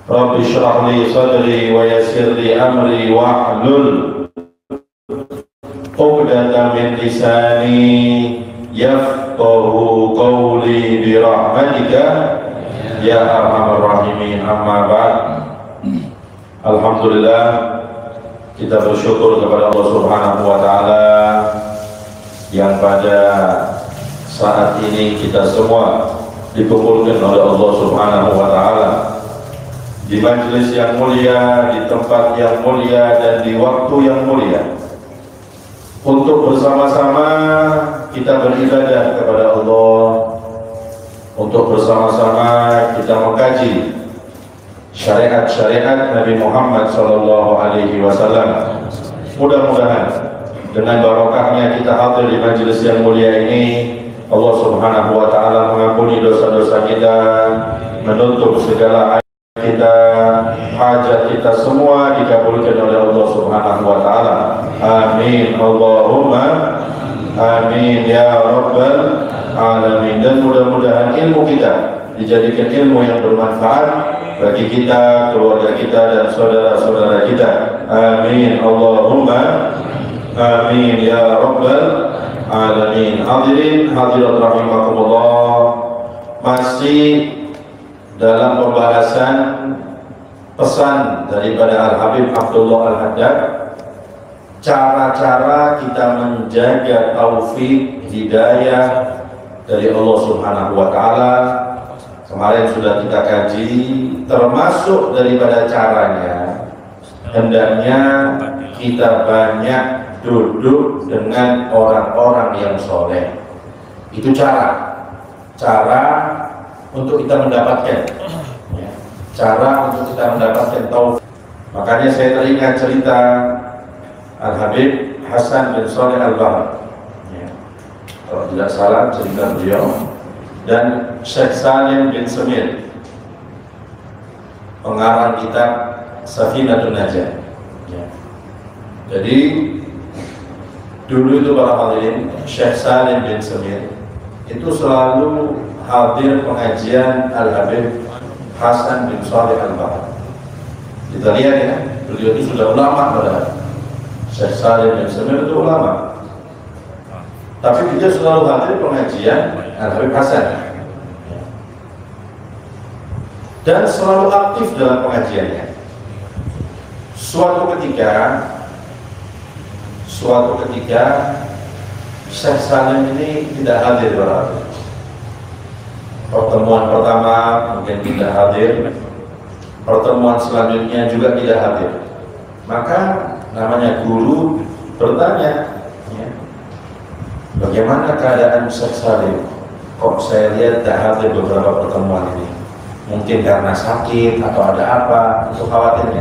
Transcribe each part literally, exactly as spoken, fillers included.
Rabbi shrah li sadri wa yassir li amri wahlul uqdatam min lisani yafqahu qawli bi rahmatika ya arhamar rahimin. Amma ba'd. Alhamdulillah, kita bersyukur kepada Allah Subhanahu wa taala yang pada saat ini kita semua dikumpulkan oleh Allah Subhanahu wa taala di majelis yang mulia, di tempat yang mulia, dan di waktu yang mulia untuk bersama-sama kita beribadah kepada Allah, untuk bersama-sama kita mengkaji syariat-syariat Nabi Muhammad shallallahu alaihi wasallam. Mudah-mudahan dengan barokahnya kita hadir di majelis yang mulia ini, Allah Subhanahu wa taala mengampuni dosa-dosa kita, menutup segala aib kita, hajat kita semua dikabulkan oleh Allah Subhanahu wa taala. Amin Allahumma amin ya rabbal alamin. Dan mudah-mudahan ilmu kita dijadikan ilmu yang bermanfaat bagi kita, keluarga kita, dan saudara-saudara kita. Amin Allahumma amin ya rabbal alamin. Hadirin hadirat rahimakumullah, masih dalam pembahasan pesan daripada Al-Habib Abdullah Al-Haddad, cara-cara kita menjaga taufik hidayah dari Allah Subhanahu wa taala. Kemarin sudah kita kaji, termasuk daripada caranya hendaknya kita banyak duduk dengan orang-orang yang soleh. Itu cara cara untuk kita mendapatkan ya, cara untuk kita mendapatkan taufik. Makanya saya teringat cerita Al-Habib Hasan bin Shalih Al-Bahr ya, kalau tidak salah cerita beliau, dan Syekh Salim bin Semir, pengarang kitab Safinatun Najah ya. Jadi dulu itu para hadirin, Syekh Salim bin Semir itu selalu hadir pengajian Al-Habib Hasan bin Shalih Al-Bahr. Kita lihat ya, beliau itu sudah ulama padahal. Syekh Salim bin Semir itu ulama, tapi dia selalu hadir pengajian Al-Habib Hasan dan selalu aktif dalam pengajiannya. Suatu ketika Suatu ketika Syekh Salim ini tidak hadir berarti. Pertemuan pertama mungkin tidak hadir, pertemuan selanjutnya juga tidak hadir. Maka namanya guru bertanya ya, bagaimana keadaan Syekh Salim? Kok saya lihat tidak hadir beberapa pertemuan ini? Mungkin karena sakit atau ada apa, itu khawatirnya.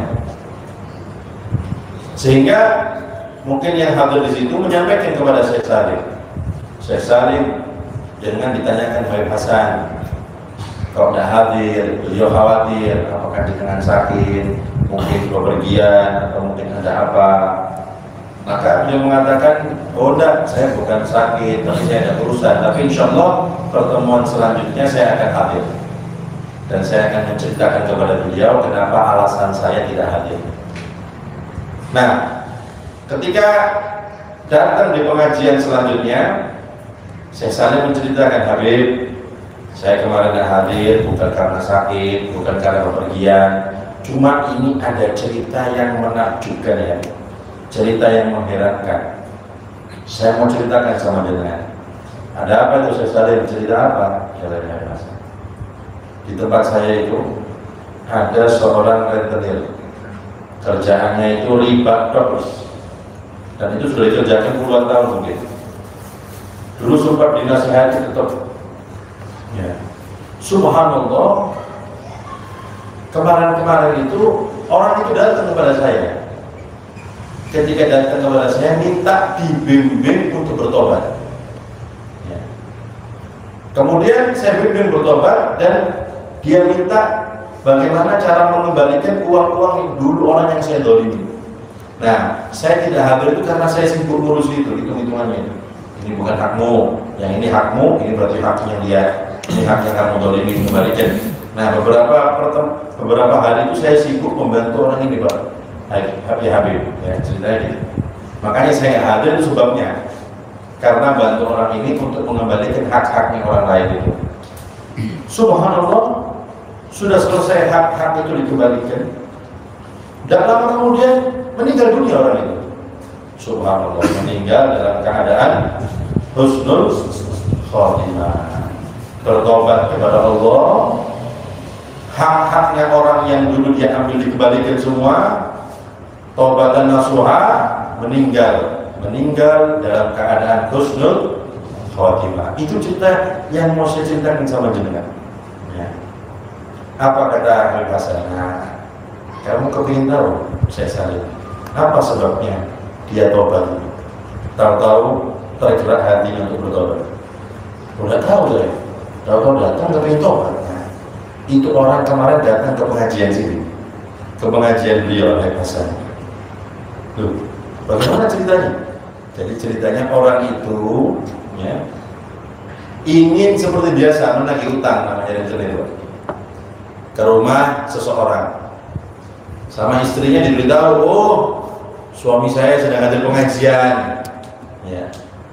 Sehingga mungkin yang hadir di situ menyampaikan kepada Syekh Salim. Syekh Salim dengan ditanyakan Habib Hasan, kalau tidak hadir, beliau khawatir apakah dengan sakit, mungkin bepergian, atau mungkin ada apa. Maka beliau mengatakan, oh enggak, saya bukan sakit, tapi saya ada urusan, tapi insya Allah pertemuan selanjutnya saya akan hadir, dan saya akan menceritakan kepada beliau kenapa alasan saya tidak hadir. Nah, ketika datang di pengajian selanjutnya, Syekh Salim menceritakan, Habib, saya kemarin tidak hadir bukan karena sakit, bukan karena bepergian, cuma ini ada cerita yang menakjubkan ya, cerita yang mengherankan. Saya mau ceritakan sama jenengan. Ada apa itu Syekh Salim? Cerita apa? Di tempat saya itu ada seorang rentenir, kerjaannya itu riba terus, dan itu sudah dikerjakan puluhan tahun mungkin. Dulu sempat dinasihati tetap ya. Subhanallah, kemarin-kemarin itu orang itu datang kepada saya. Ketika datang kepada saya minta dibimbing untuk bertobat ya. Kemudian saya bimbing bertobat, dan dia minta bagaimana cara mengembalikan uang-uang dulu orang yang saya dolimi. Nah, saya tidak hadir itu karena saya sibuk ngurus itu, hitung-hitungannya itu. Ini bukan hakmu, yang ini hakmu, ini berarti haknya dia. ini haknya kamu dolimi, kembalikan. Nah beberapa beberapa hari itu saya sibuk membantu orang ini Pak Habib Habib ya ceritanya. Makanya saya hadir itu sebabnya karena bantu orang ini untuk mengembalikan hak-haknya orang lain itu. Subhanallah, sudah selesai hak-hak itu dikembalikan. Dan lama kemudian meninggal dunia orang itu. Subhanallah, meninggal dalam keadaan husnul khotimah, bertobat kepada Allah. Hak-haknya orang yang dulu dia ambil dikembalikan semua. Tobat dan nasuha, meninggal meninggal dalam keadaan husnul khotimah. Itu cerita yang mau saya ceritakan sama jenengan ya. Apa kata Habib Hasan? Nah, kamu kepingin tahu saya Salim apa sebabnya dia tobat? Tahu-tahu tergerak hatinya untuk bertobat. Udah tahu saya, tahu-tahu datang kepingin tobat. Nah, itu orang kemarin datang ke pengajian sini, ke pengajian beliau Habib Hasan. Loh, bagaimana ceritanya? Jadi ceritanya orang itu ya, ingin seperti biasa menagih utang, namanya itu ke rumah seseorang, sama istrinya diberitahu, oh suami saya sedang ada pengajian ya.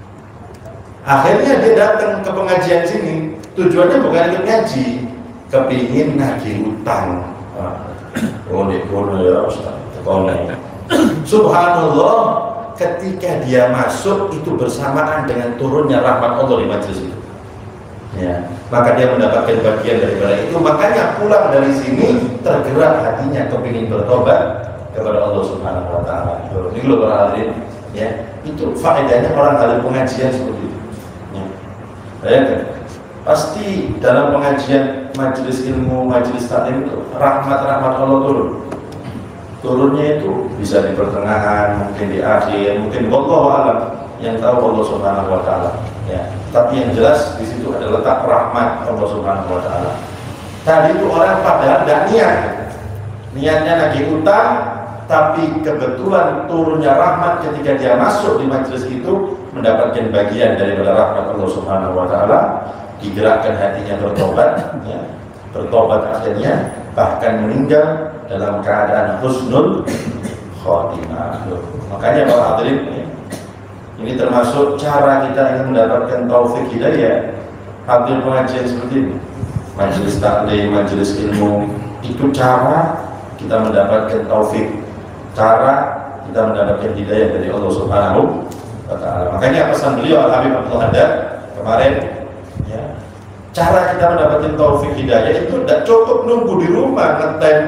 Akhirnya dia datang ke pengajian sini, tujuannya bukan ikut ngaji, kepingin nagih utang. Oh dikono ya Ustaz, kono. Subhanallah, ketika dia masuk itu bersamaan dengan turunnya rahmat Allah di majelis itu ya, maka dia mendapatkan bagian daripada itu. Makanya pulang dari sini tergerak hatinya kepingin bertobat kepada Allah Subhanahu wa taala. Ini loh para hadirin ya, itu faedahnya orang hadir pengajian seperti itu ya. Bayangkan, pasti dalam pengajian majelis ilmu, majelis taklim itu rahmat-rahmat Allah turun. Turunnya itu bisa di pertengahan, mungkin di akhir, mungkin wallahu alam, yang tahu Allah Subhanahu wa taala ya. Tapi yang jelas di situ ada letak rahmat Allah Subhanahu wa taala. Tadi itu orang padahal tidak niat, niatnya lagi utang, tapi kebetulan turunnya rahmat ketika dia masuk di majelis itu mendapatkan bagian daripada rahmat Allah Subhanahu wa taala, digerakkan hatinya bertobat ya. Bertobat akhirnya bahkan meninggal dalam keadaan husnul khotimah. Makanya para hadirin ya, ini termasuk cara kita ingin mendapatkan taufik hidayah. Hadir pengajian seperti ini, majelis taklim, majelis ilmu, itu cara kita mendapatkan taufik, cara kita mendapatkan hidayah dari Allah Subhanahu wa taala. Makanya pesan beliau Al Habib Abdul Haddad kemarin ya, cara kita mendapatkan taufik hidayah itu tidak cukup nunggu di rumah ngetem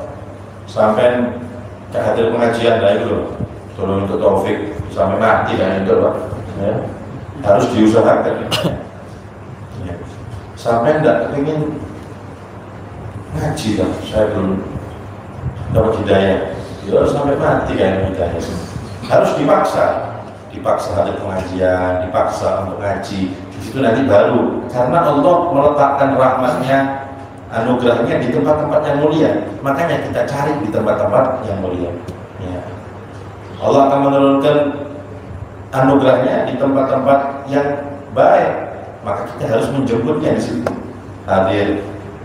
sampai ke hadir pengajian lah itu loh, tolong untuk taufik sampai mati kan itu loh ya. Harus diusahakan ya. Sampai tidak ingin ngaji lah, saya belum dapat hidayah ya, sampai mati kan hidayah. Harus dipaksa dipaksa hadir pengajian, dipaksa untuk ngaji. Di situ nanti baru, karena Allah meletakkan rahmatnya, anugerahnya di tempat-tempat yang mulia. Makanya kita cari di tempat-tempat yang mulia ya. Allah akan menurunkan anugerahnya di tempat-tempat yang baik, maka kita harus menjemputnya di situ. Hadir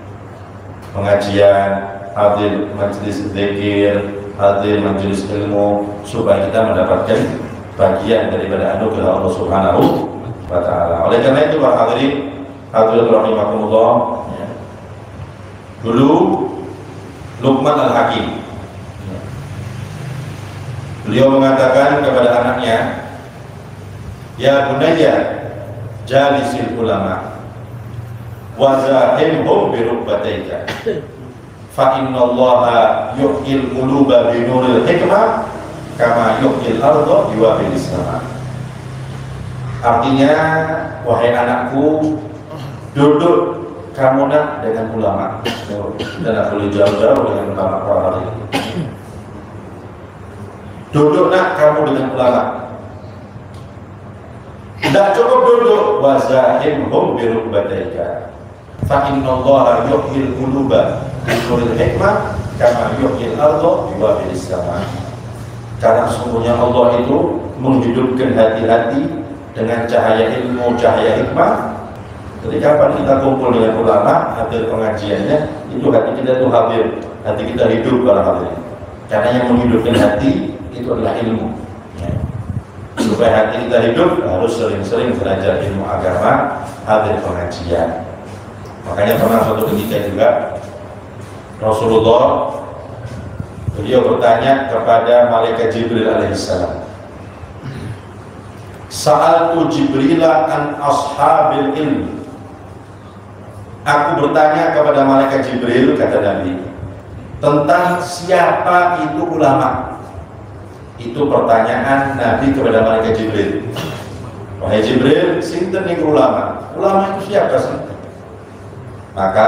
pengajian, hadir majelis zikir, hadir majelis ilmu, supaya kita mendapatkan bagian daripada anugerah Allah Subhanahu wa taala. Oleh karena itu para hadirin, hadirin rahimakumullah ya. Dulu Luqman Al-Hakim ya, beliau mengatakan kepada anaknya, ya bunayya jalisil ulama wa zahimhum bi rukbataika fa innallaha yuhyil quluba bi nuril hikmah kama yuhyil ardha bi wabilis sama. Artinya, wahai anakku, duduk kamu nak dengan ulama. Dan aku boleh jauh-jauh dengan ulama para ini. Duduk nak kamu dengan ulama. Tidak cukup duduk, wazahimhum bi rukbataika fa innallaha yuhyil quluba bi nuril hikmah kama yuhyil ardha bi wabilis sama. Karena sesungguhnya Allah itu menghidupkan hati-hati dengan cahaya ilmu, cahaya hikmah, Jadi kapan kita kumpul dengan ulama, hadir pengajiannya, itu hati kita itu hadir, hati kita hidup para hadirin. Karena yang menghidupkan hati itu adalah ilmu. Ya. Supaya hati kita hidup harus sering-sering belajar ilmu agama, hadir pengajian. Makanya pernah suatu ketika juga Rasulullah beliau bertanya kepada malaikat Jibril alaihissalam, Sa'altu Jibrila an ashabil ilm. Aku bertanya kepada malaikat Jibril, kata Nabi, tentang siapa itu ulama. Itu pertanyaan Nabi kepada malaikat Jibril. Wahai Jibril, sinten niku ulama? Ulama itu siapa sih? Maka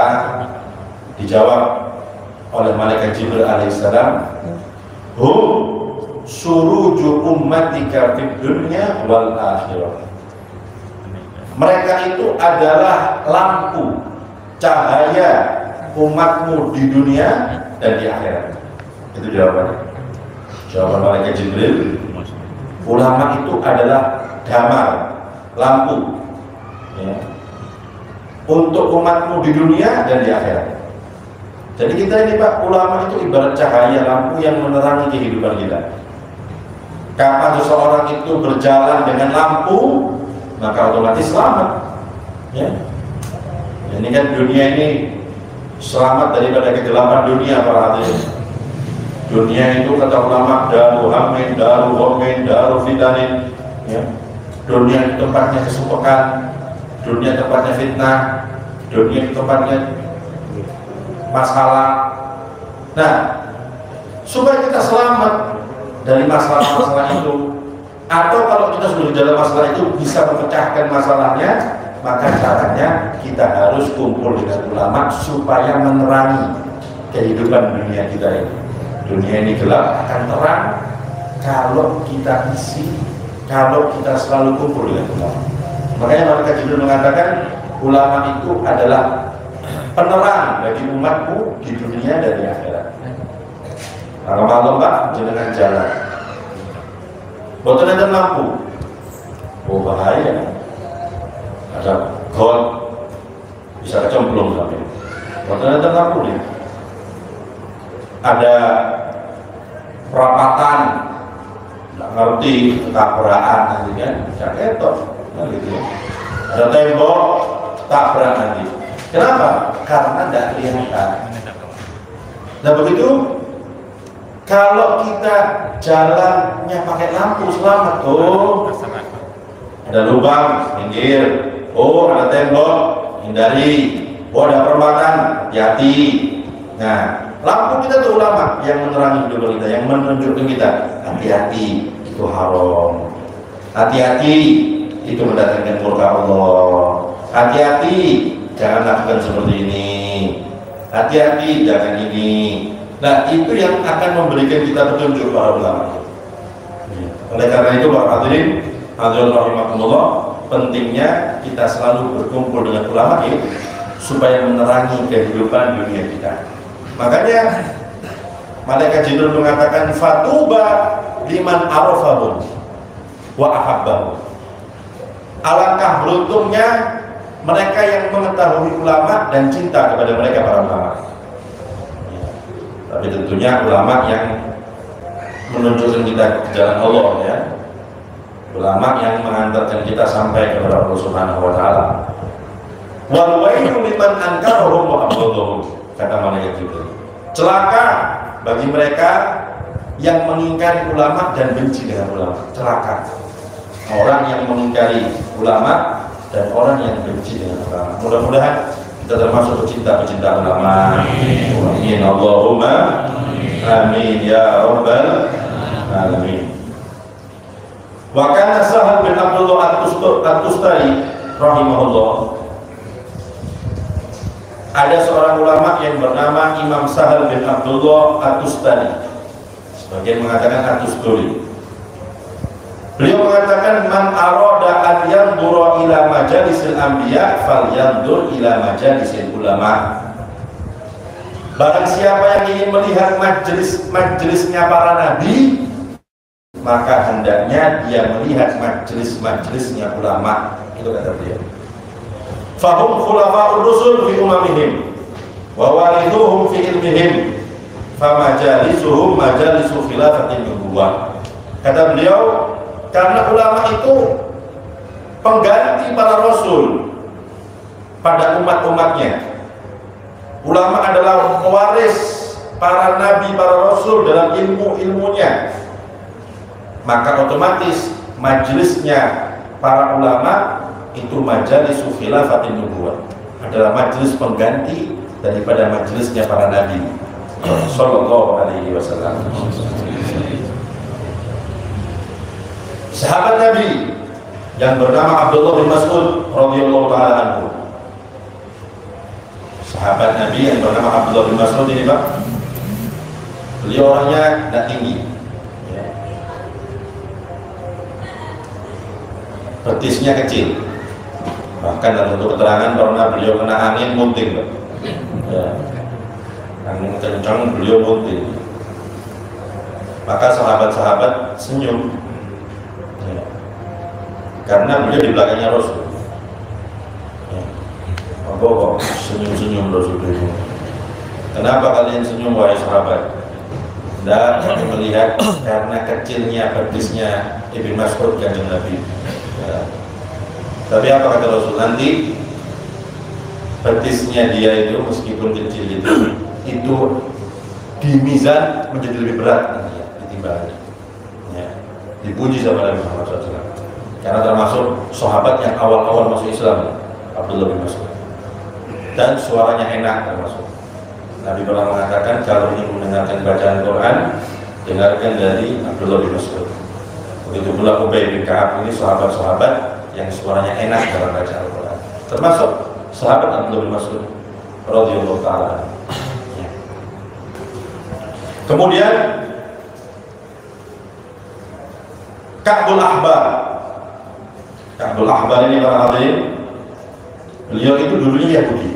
dijawab oleh malaikat Jibril alaihissalam, hum suruju ummatika fid dunya wal akhirah. Mereka itu adalah lampu cahaya umatmu di dunia dan di akhirat. Itu jawabannya. Jawaban malaikat Jibril, ulama itu adalah damar, lampu, ya, untuk umatmu di dunia dan di akhirat. Jadi kita ini Pak, ulama itu ibarat cahaya lampu yang menerangi kehidupan kita. Kapan seseorang itu berjalan dengan lampu, maka otomatis selamat. Ya. Ini kan dunia ini selamat daripada kegelapan dunia para hadirin. Dunia itu kata ulama daru hamin, daru homin, daru fitanin. Ya. Dunia itu tempatnya kesumpahan, dunia tempatnya fitnah, dunia itu tempatnya masalah. Nah, supaya kita selamat dari masalah-masalah itu, atau kalau kita sudah di dalam masalah itu bisa memecahkan masalahnya, maka caranya kita harus kumpul dengan ulama supaya menerangi kehidupan dunia kita ini. Dunia ini gelap akan terang kalau kita isi, kalau kita selalu kumpul dengan ulama. Makanya malaikat Jibril mengatakan ulama itu adalah penerang bagi umatmu di dunia dan di akhirat. Malam-malam Pak, jenengan jalan, boten ada lampu, oh bahaya, ada got, bisa kecemplung sampai. Boten ada lampu nih, ada perapatan, nggak ngerti tabrakan nanti kan, jaketot, nah gitu ya. Ada tembok, tabrak nanti. Kenapa? Karena tidak kelihatan. Nah begitu, kalau kita jalannya pakai lampu selamat, oh ada lubang, minggir, oh ada tembok, hindari, oh ada perempatan, hati-hati. Nah, lampu kita itu ulama yang menerangi hidup kita, yang menunjukkan kita, hati-hati itu haram, hati-hati itu mendatangkan murka Allah, hati-hati jangan lakukan seperti ini, hati-hati jangan ini. Nah itu yang akan memberikan kita petunjuk para ulama. Oleh karena itu para hadirin, hadirin rahimakumullah, pentingnya kita selalu berkumpul dengan ulama ini supaya menerangi kehidupan dunia kita. Makanya malaikat Jibril mengatakan fatuba liman arafahum wa ahabbahum. Alangkah beruntungnya mereka yang mengetahui ulama dan cinta kepada mereka para ulama. Tapi tentunya ulama yang menunjukkan kita ke jalan Allah, ya. Ulama yang mengantarkan kita sampai kepada Allah Subhanahu wa taala. Wal wailu liman ankarahum wa abghadahum, kata malaikat Jibril. Celaka bagi mereka yang mengingkari ulama dan benci dengan ulama. Celaka orang yang mengingkari ulama dan orang yang benci dengan ulama. Mudah-mudahan kita termasuk pecinta-pecinta ulama. Amin Allahumma amin ya rabbal alamin. Wa kana Sahal bin Abdullah At-Tustari rahimahullah. Ada seorang ulama yang bernama Imam Sahal bin Abdullah At-Tustari. Sebagian mengatakan At-Tusturi. Beliau mengatakan man arada an yanzura ila majalisil anbiya falyanzur ila majalisil ulama. Barang siapa yang ingin melihat majelis-majelisnya para nabi, maka hendaknya dia melihat majelis-majelisnya ulama. Itu kata beliau. Fahum khulafa'ur rusul fi umamihim wa warithuhum fi ilmihim fa majalisuhum majalisu khilafatin nubuwah. Kata beliau, karena ulama itu pengganti para rasul pada umat-umatnya. Ulama adalah pewaris para nabi, para rasul dalam ilmu-ilmunya. Maka otomatis majelisnya para ulama itu majelis khilafatin nubuwah, adalah majelis pengganti daripada majelisnya para nabi sallallahu alaihi wasallam. Sahabat Nabi yang bernama Abdullah bin Mas'ud radhiyallahu taala anhu. Sahabat Nabi yang bernama Abdullah bin Mas'ud ini, Pak, beliau orangnya tidak tinggi, ya. Betisnya kecil. Bahkan dalam bentuk keterangan pernah beliau kena angin munting, Pak. Ya. Angin kencang beliau munting. Maka sahabat-sahabat senyum, ya. Karena beliau di belakangnya Rasul. Apa kok senyum-senyum Rasul itu? Kenapa kalian senyum wahai sahabat? Dan melihat karena kecilnya betisnya Ibn Mas'ud kanjeng Nabi. Ya. Tapi apa kata Rasul? Nanti betisnya dia itu meskipun kecil itu, itu di mizan menjadi lebih berat nanti, ya, ditimbang. Ya. Dipuji sama Nabi Muhammad shallallahu alaihi wasallam. Karena termasuk sahabat yang awal-awal masuk Islam, Abdullah bin Mas'ud. Dan suaranya enak termasuk. Nabi pernah mengatakan kalau ingin mendengarkan bacaan Quran, dengarkan dari Abdullah bin Mas'ud. Begitu pula Ubay bin Ka'ab, ini sahabat-sahabat yang suaranya enak dalam bacaan Quran. Termasuk sahabat Abdullah bin Mas'ud radhiyallahu taala. Kemudian Ka'bul Ahbar. Ka'bul Ahbar ini para hadirin, beliau itu dulunya Yahudi.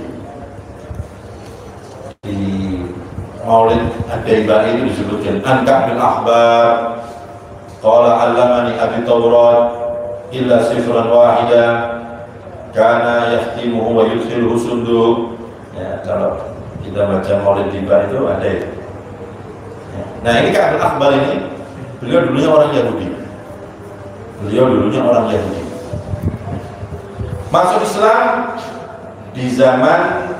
Di Maulid Ad-Daibah itu disebutkan An Ka'bul Ahbar qala 'allamani Abi Taurat illa sifran wahida kana yahtimuhu wa yudkhiluhu sunduq. Ya, kalau kita baca Maulid Ad-Daibah itu ada ya. Nah, ini Ka'bul Ahbar ini beliau dulunya orang Yahudi. Beliau dulunya orang Yahudi. Masuk Islam di zaman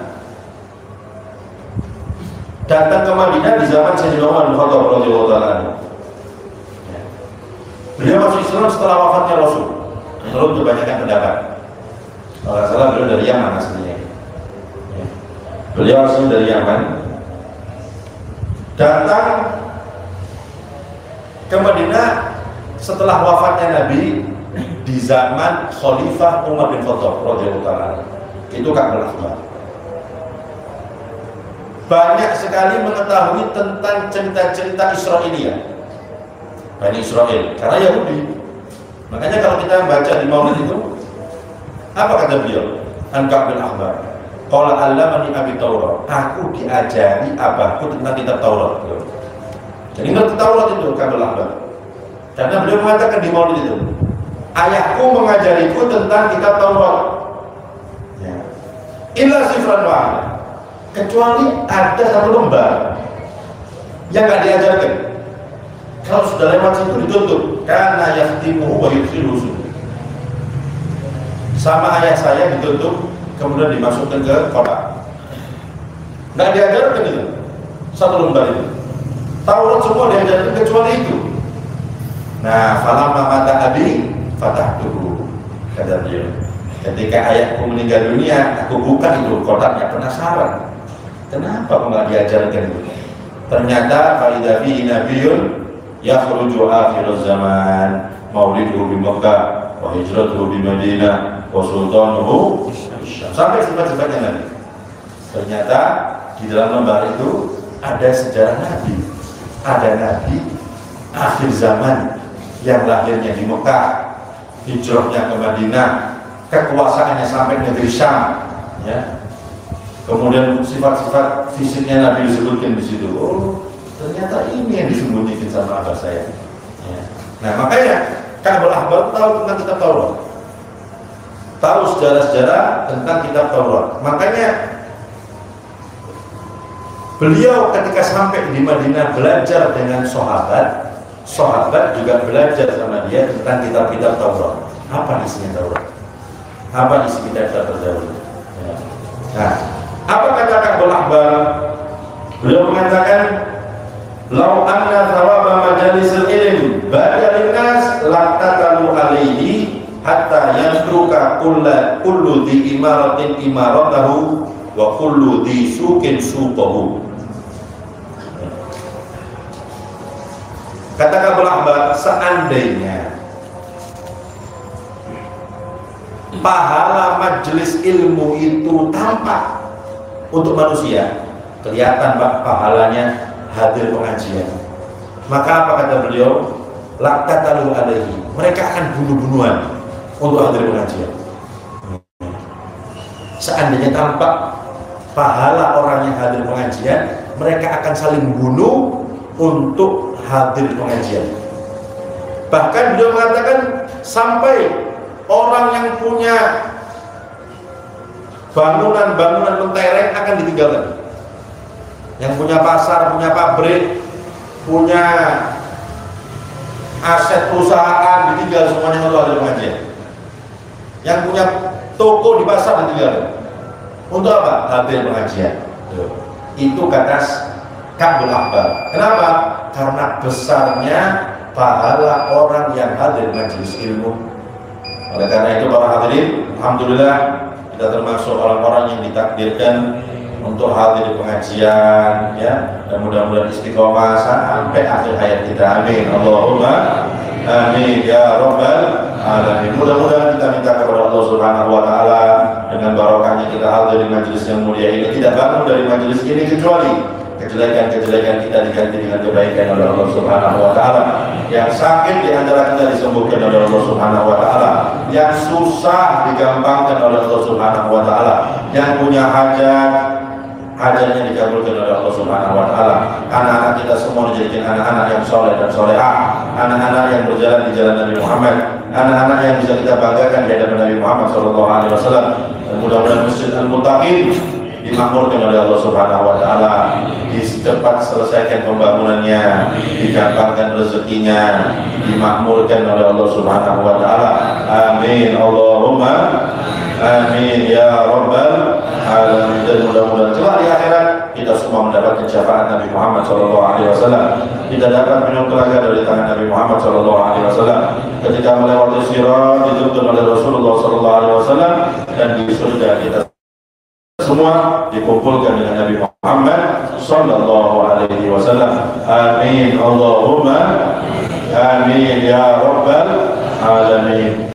datang ke Madinah di zaman Sayyidina Umar bin Khattab radhiyallahu taala. Beliau masuk Islam setelah wafatnya Rasul. Menurut kebanyakan pendapat. Kalau tidak salah beliau dari Yaman aslinya. Beliau asli dari Yaman. Datang ke Madinah setelah wafatnya Nabi di zaman Khalifah Umar bin Khattab radhiyallahu taala. Itu Ka'bul Ahbar. Banyak sekali mengetahui tentang cerita-cerita Israiliyah, Bani Israel, karena Yahudi. Makanya kalau kita baca di Maulid itu, apa kata beliau? An Ka'bul Ahbar qala 'allamani Abi Taurat, aku diajari abahku tentang kitab Taurat. Jadi ngerti Taurat itu Ka'bul Ahbar. Karena beliau mengatakan di Maulid itu, ayahku mengajariku tentang kitab Taurat. Ya. Illa sifran wahid, kecuali ada satu lembar yang nggak diajarkan. Kalau sudah lewat situ ditutup, karena yahtimuhu wa yudkhiluhu sunduq. Sama ayah saya ditutup, kemudian dimasukkan ke kotak. Nggak diajarkan itu satu lembar itu. Taurat semua diajarkan kecuali itu. Nah, falamma mata abi fatahtuhu, kata dia. Ketika ayahku meninggal dunia, aku buka itu kotaknya, penasaran. Kenapa kok nggak diajarkan itu? Ternyata fa'idha fihi nabiyyun yakhruju akhiruz zaman mauliduhu bi Makkah wa hijratuhu bi Madinah wa sultanuhu sampai sifat-sifatnya Nabi. Ternyata di dalam lembar itu ada sejarah Nabi, ada Nabi akhir zaman yang lahirnya di Mekah, hijrahnya ke Madinah, kekuasaannya sampai negeri Syam, ya. Kemudian sifat-sifat fisiknya Nabi disebutkan di situ. Oh, ternyata ini yang disembunyikan sama abah saya. Ya. Nah, makanya Ka'bul Ahbar tahu tentang kitab Taurat. tahu sejarah-sejarah tentang kitab Taurat. Makanya beliau ketika sampai di Madinah belajar dengan sahabat, sahabat juga belajar sama dia tentang kitab-kitab Taurat. Apa isinya Taurat? Apa isi kitab terdahulu? Nah, apa kata Ka'bul Ahbar? Beliau mengatakan, "Lau anna thawaba majalisil ilm ba'da linnas laqtatalu alaihi hatta yadruka kullu kullu di imaratin imaratahu wa kullu di suqin suqahu." Kata Ka'bul Ahbar, seandainya pahala majelis ilmu itu tampak untuk manusia, kelihatan Pak pahalanya hadir pengajian, maka apa kata beliau? Laqtatalu alaihi, mereka akan bunuh-bunuhan untuk hadir pengajian. Seandainya tampak pahala orang yang hadir pengajian, mereka akan saling bunuh untuk hadir pengajian. Bahkan beliau mengatakan sampai orang yang punya bangunan-bangunan mentereng akan ditinggalkan. Yang punya pasar, punya pabrik, punya aset perusahaan ditinggal semuanya untuk hadir pengajian. Yang punya toko di pasar ditinggal. Untuk apa? Hadir pengajian. Itu kata Ka'bul Ahbar. Kenapa? Karena besarnya pahala orang yang hadir majelis ilmu. Oleh karena itu para hadirin, alhamdulillah kita termasuk orang-orang yang ditakdirkan untuk hadir di pengajian, ya, dan mudah-mudahan istiqomah sampai akhir hayat kita. Amin. Allahumma amin ya rabbal alamin. Mudah-mudahan kita minta kepada Allah Subhanahu wa taala dengan barokahnya kita hadir di majelis yang mulia ini, tidak bangun dari majelis ini kecuali kejelekan-kejelekan kita diganti dengan kebaikan oleh Allah Subhanahu wa taala. Yang sakit di antara kita disembuhkan oleh Allah Subhanahu wa taala. Yang susah digampangkan oleh Allah Subhanahu wa taala. Yang punya hajat, hajatnya dikabulkan oleh Allah Subhanahu wa taala. Anak-anak kita semua dijadikan anak-anak yang soleh dan solehah, anak-anak yang berjalan di jalan Nabi Muhammad, anak-anak yang bisa kita banggakan di hadapan Nabi Muhammad sallallahu alaihi wasallam. Dan mudah-mudahan Masjid Al-Muttaqin dimakmurkan oleh Allah Subhanahu wa taala, cepat selesaikan pembangunannya, digampangkan rezekinya, dimakmurkan oleh Allah Subhanahu wa taala. Amin. Allahumma amin ya rabbal alamin. Dan mudah-mudahan kelak di akhirat kita semua mendapatkan syafaat Nabi Muhammad sallallahu alaihi wasallam. Kita dapat minum telaga dari tangan Nabi Muhammad sallallahu alaihi wasallam ketika melewati sirat dituntun oleh Rasulullah sallallahu alaihi wasallam, dan di surga kita semua dikumpulkan dengan Nabi Muhammad sallallahu alaihi wasallam. Amin. Allahumma amin ya rabbal alamin.